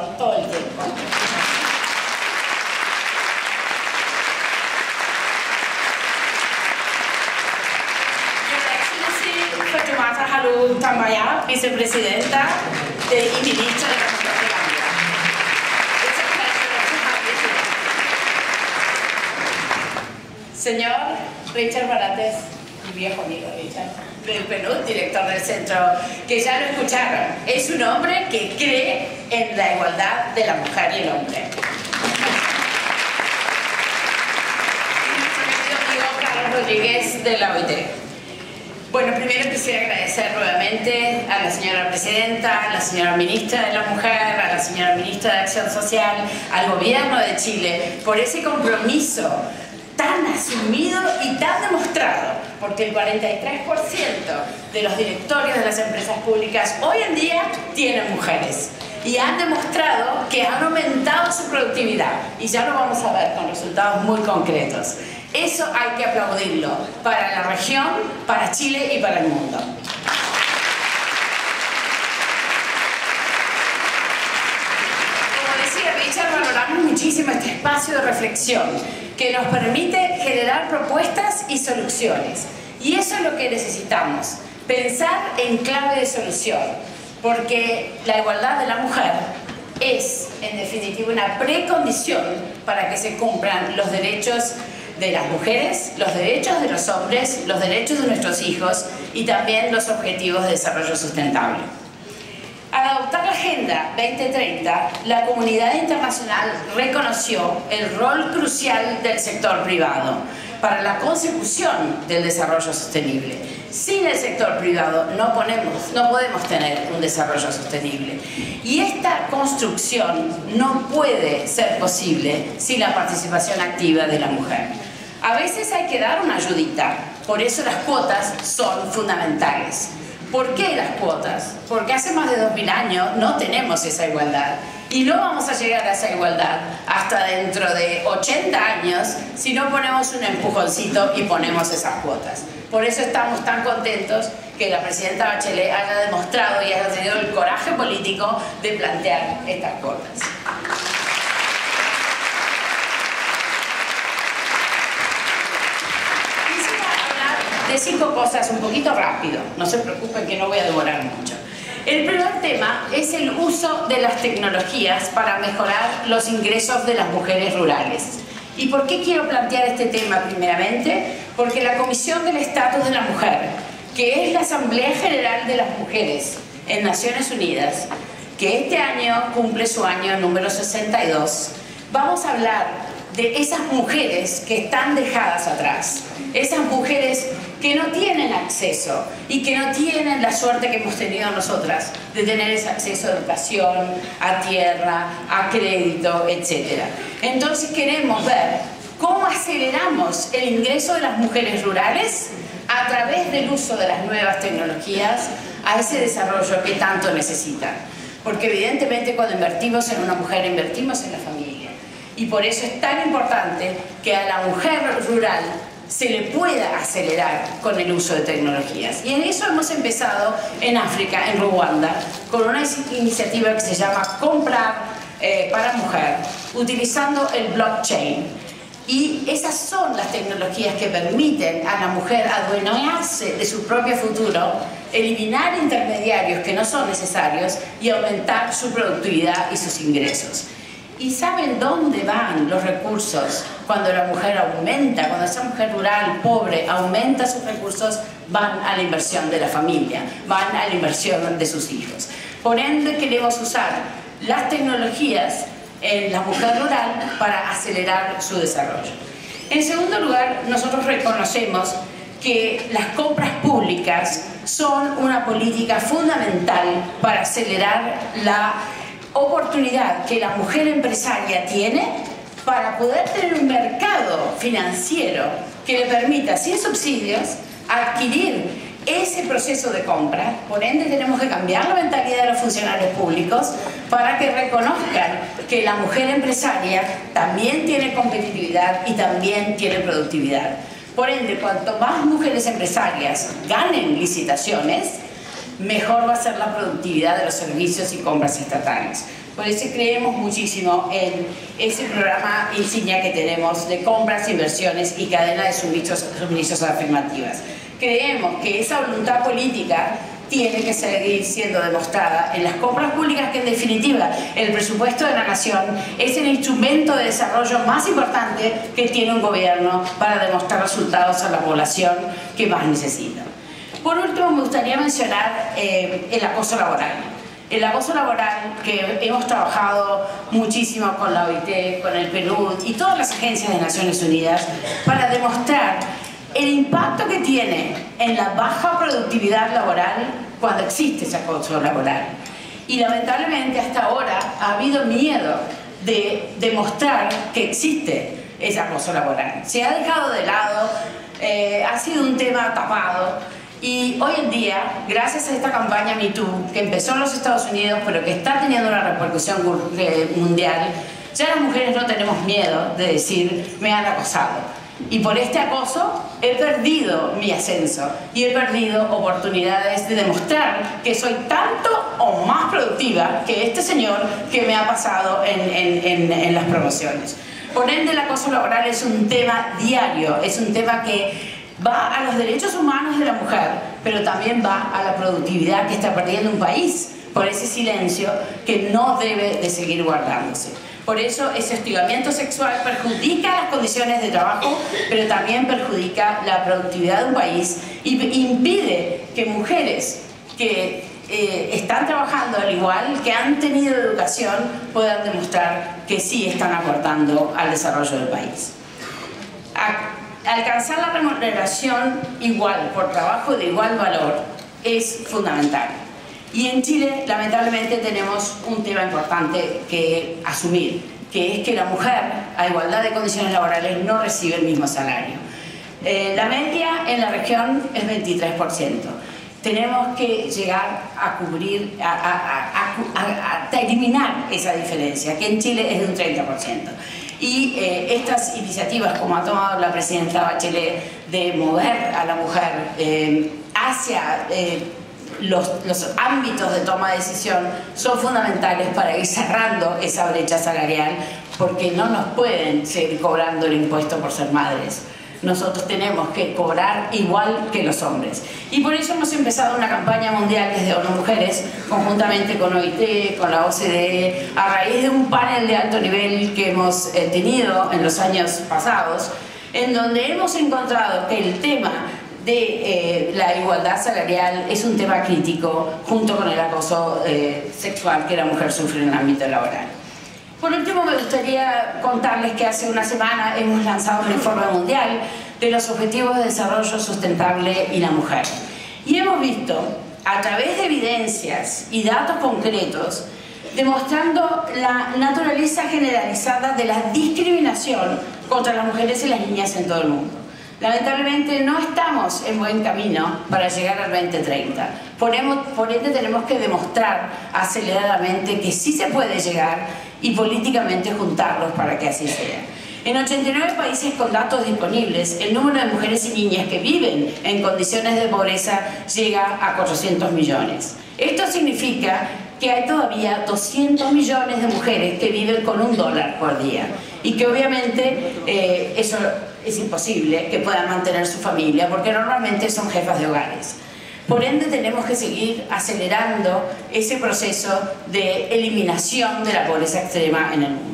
favor, todo el tiempo. Fatoumata Halu Tambaya, vicepresidenta y ministra de la Mujer de Gambia. Señor Richard Barates, mi viejo amigo Richard, del PNUD, director del centro, que ya lo escucharon, es un hombre que cree en la igualdad de la mujer y el hombre. Y nuestro querido amigo Carlos Rodríguez de la OIT. Bueno, primero quisiera agradecer nuevamente a la señora presidenta, a la señora ministra de la Mujer, a la señora ministra de Acción Social, al gobierno de Chile, por ese compromiso tan asumido y tan demostrado, porque el 43% de los directorios de las empresas públicas hoy en día tienen mujeres y han demostrado que han aumentado su productividad, y ya lo vamos a ver con resultados muy concretos. Eso hay que aplaudirlo para la región, para Chile y para el mundo. Como decía Richard, valoramos muchísimo este espacio de reflexión que nos permite generar propuestas y soluciones. Y eso es lo que necesitamos, pensar en clave de solución, porque la igualdad de la mujer es, en definitiva, una precondición para que se cumplan los derechos de las mujeres, los derechos de los hombres, los derechos de nuestros hijos y también los objetivos de desarrollo sustentable. Al adoptar la Agenda 2030, la comunidad internacional reconoció el rol crucial del sector privado para la consecución del desarrollo sostenible. Sin el sector privado no podemos tener un desarrollo sostenible. Y esta construcción no puede ser posible sin la participación activa de la mujer. A veces hay que dar una ayudita, por eso las cuotas son fundamentales. ¿Por qué las cuotas? Porque hace más de 2000 años no tenemos esa igualdad. Y no vamos a llegar a esa igualdad hasta dentro de 80 años si no ponemos un empujoncito y ponemos esas cuotas. Por eso estamos tan contentos que la presidenta Bachelet haya demostrado y haya tenido el coraje político de plantear estas cuotas. Quisiera hablar de 5 cosas un poquito rápido. No se preocupen que no voy a demorar mucho. El primer tema es el uso de las tecnologías para mejorar los ingresos de las mujeres rurales. ¿Y por qué quiero plantear este tema primeramente? Porque la Comisión del Estatus de la Mujer, que es la Asamblea General de las Mujeres en Naciones Unidas, que este año cumple su año número 62, vamos a hablar de esas mujeres que están dejadas atrás, esas mujeres que no tienen acceso y que no tienen la suerte que hemos tenido nosotras de tener ese acceso a educación, a tierra, a crédito, etc. Entonces queremos ver cómo aceleramos el ingreso de las mujeres rurales a través del uso de las nuevas tecnologías a ese desarrollo que tanto necesitan. Porque evidentemente cuando invertimos en una mujer, invertimos en la familia. Y por eso es tan importante que a la mujer rural se le pueda acelerar con el uso de tecnologías. Y en eso hemos empezado en África, en Ruanda, con una iniciativa que se llama Comprar para Mujer, utilizando el blockchain. Y esas son las tecnologías que permiten a la mujer adueñarse de su propio futuro, eliminar intermediarios que no son necesarios y aumentar su productividad y sus ingresos. ¿Y saben dónde van los recursos cuando la mujer aumenta, cuando esa mujer rural, pobre, aumenta sus recursos? Van a la inversión de la familia, van a la inversión de sus hijos. Por ende, queremos usar las tecnologías en la mujer rural para acelerar su desarrollo. En segundo lugar, nosotros reconocemos que las compras públicas son una política fundamental para acelerar la oportunidad que la mujer empresaria tiene para poder tener un mercado financiero que le permita, sin subsidios, adquirir ese proceso de compra. Por ende, tenemos que cambiar la mentalidad de los funcionarios públicos para que reconozcan que la mujer empresaria también tiene competitividad y también tiene productividad. Por ende, cuanto más mujeres empresarias ganen licitaciones, mejor va a ser la productividad de los servicios y compras estatales. Por eso creemos muchísimo en ese programa insignia que tenemos de compras, inversiones y cadena de suministros afirmativas. Creemos que esa voluntad política tiene que seguir siendo demostrada en las compras públicas, que en definitiva el presupuesto de la nación es el instrumento de desarrollo más importante que tiene un gobierno para demostrar resultados a la población que más necesita. Por último, me gustaría mencionar el acoso laboral. El acoso laboral, que hemos trabajado muchísimo con la OIT, con el PNUD y todas las agencias de Naciones Unidas para demostrar el impacto que tiene en la baja productividad laboral cuando existe ese acoso laboral. Y lamentablemente hasta ahora ha habido miedo de demostrar que existe ese acoso laboral. Se ha dejado de lado, ha sido un tema tapado. Y hoy en día, gracias a esta campaña MeToo, que empezó en los Estados Unidos, pero que está teniendo una repercusión mundial, ya las mujeres no tenemos miedo de decir, me han acosado. Y por este acoso he perdido mi ascenso y he perdido oportunidades de demostrar que soy tanto o más productiva que este señor que me ha pasado en las promociones. Por ende, el acoso laboral es un tema diario, es un tema que va a los derechos humanos de la mujer, pero también va a la productividad que está perdiendo un país por ese silencio que no debe de seguir guardándose. Por eso ese hostigamiento sexual perjudica las condiciones de trabajo, pero también perjudica la productividad de un país y impide que mujeres que están trabajando al igual, que han tenido educación, puedan demostrar que sí están aportando al desarrollo del país. Alcanzar la remuneración igual por trabajo de igual valor es fundamental. Y en Chile, lamentablemente, tenemos un tema importante que asumir, que es que la mujer, a igualdad de condiciones laborales, no recibe el mismo salario. La media en la región es 23%. Tenemos que llegar a cubrir, a eliminar esa diferencia, que en Chile es de un 30%. Y estas iniciativas, como ha tomado la presidenta Bachelet, de mover a la mujer hacia los ámbitos de toma de decisión, son fundamentales para ir cerrando esa brecha salarial, porque no nos pueden seguir cobrando el impuesto por ser madres. Nosotros tenemos que cobrar igual que los hombres. Y por eso hemos empezado una campaña mundial desde ONU Mujeres, conjuntamente con OIT, con la OCDE, a raíz de un panel de alto nivel que hemos tenido en los años pasados, en donde hemos encontrado que el tema de la igualdad salarial es un tema crítico, junto con el acoso sexual que la mujer sufre en el ámbito laboral. Por último, me gustaría contarles que hace una semana hemos lanzado un informe mundial de los Objetivos de Desarrollo Sustentable y la Mujer. Y hemos visto, a través de evidencias y datos concretos, demostrando la naturaleza generalizada de la discriminación contra las mujeres y las niñas en todo el mundo. Lamentablemente no estamos en buen camino para llegar al 2030. Por ende tenemos que demostrar aceleradamente que sí se puede llegar y políticamente juntarlos para que así sea. En 89 países con datos disponibles, el número de mujeres y niñas que viven en condiciones de pobreza llega a 400 millones. Esto significa que hay todavía 200 millones de mujeres que viven con $1 por día y que obviamente eso es imposible que puedan mantener su familia, porque normalmente son jefas de hogares. Por ende tenemos que seguir acelerando ese proceso de eliminación de la pobreza extrema en el mundo.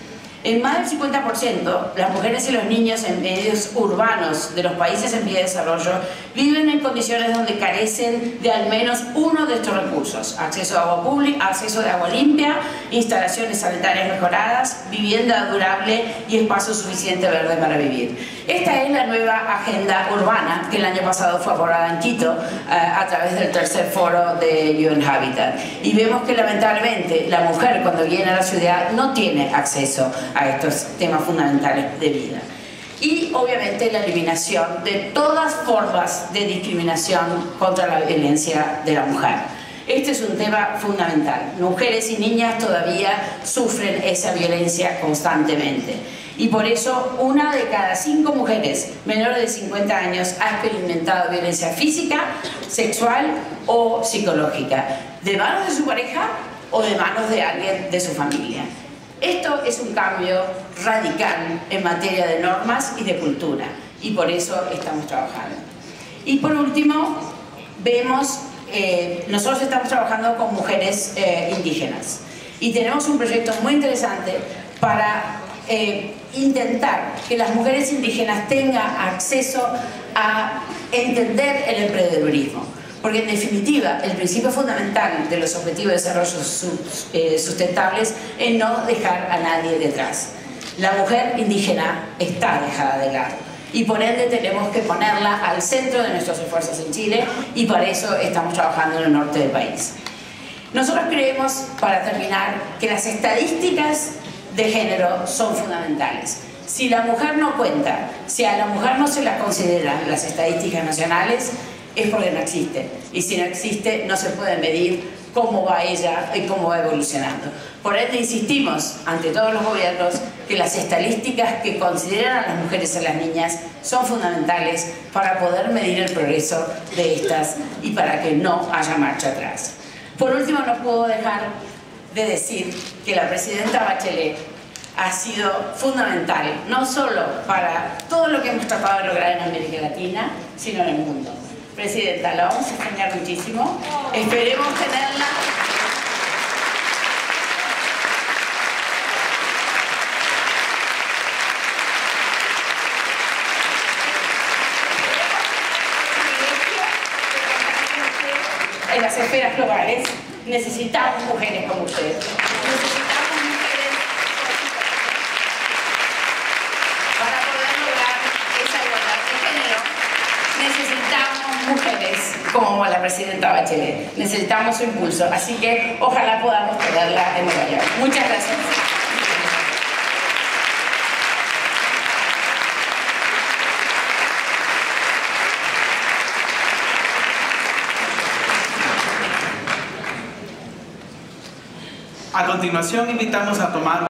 En más del 50%, las mujeres y los niños en medios urbanos de los países en vía de desarrollo viven en condiciones donde carecen de al menos uno de estos recursos: acceso a agua pública, acceso de agua limpia, instalaciones sanitarias mejoradas, vivienda durable y espacio suficiente verde para vivir. Esta es la nueva agenda urbana que el año pasado fue aprobada en Quito a través del tercer foro de UN Habitat. Y vemos que lamentablemente la mujer, cuando viene a la ciudad, no tiene acceso a estos temas fundamentales de vida. Y obviamente la eliminación de todas formas de discriminación contra la violencia de la mujer. Este es un tema fundamental. Mujeres y niñas todavía sufren esa violencia constantemente. Y por eso 1 de cada 5 mujeres menores de 50 años ha experimentado violencia física, sexual o psicológica, de manos de su pareja o de manos de alguien de su familia. Esto es un cambio radical en materia de normas y de cultura, y por eso estamos trabajando. Y por último, vemos, nosotros estamos trabajando con mujeres indígenas, y tenemos un proyecto muy interesante para intentar que las mujeres indígenas tengan acceso a entender el emprendedurismo. Porque en definitiva, el principio fundamental de los Objetivos de Desarrollo Sustentables es no dejar a nadie detrás. La mujer indígena está dejada de lado y por ende tenemos que ponerla al centro de nuestros esfuerzos en Chile, y para eso estamos trabajando en el norte del país. Nosotros creemos, para terminar, que las estadísticas de género son fundamentales. Si la mujer no cuenta, si a la mujer no se la consideran las estadísticas nacionales, es porque no existe, y si no existe no se puede medir cómo va ella y cómo va evolucionando. Por ende insistimos ante todos los gobiernos que las estadísticas que consideran a las mujeres y a las niñas son fundamentales para poder medir el progreso de estas y para que no haya marcha atrás. Por último, no puedo dejar de decir que la presidenta Bachelet ha sido fundamental, no solo para todo lo que hemos tratado de lograr en América Latina, sino en el mundo. Presidenta, la vamos a extrañar muchísimo. Esperemos tenerla. En las esferas globales necesitamos mujeres como usted. Necesitamos mujeres para poder lograr esa igualdad de género. Necesitamos mujeres como la presidenta Bachelet. Necesitamos su impulso, así que ojalá podamos tenerla en Nueva York. Muchas gracias. A continuación invitamos a tomar